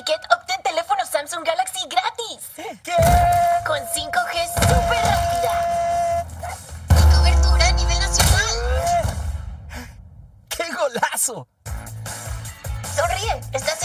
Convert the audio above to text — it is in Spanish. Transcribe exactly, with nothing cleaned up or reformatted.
Ticket, obtén teléfono Samsung Galaxy gratis. ¿Qué? Con cinco G súper rápida. Y cobertura a nivel nacional. ¡Qué golazo! Sonríe, estás